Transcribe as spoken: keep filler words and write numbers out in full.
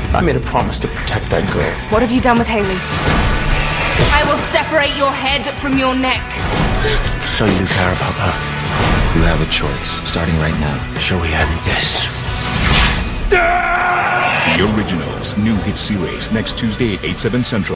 I made a promise to protect that girl. What have you done with Haley? I will separate your head from your neck. So you care about her? You have a choice, starting right now. Shall we end this? The Originals, new hit series, next Tuesday at eight, seven Central.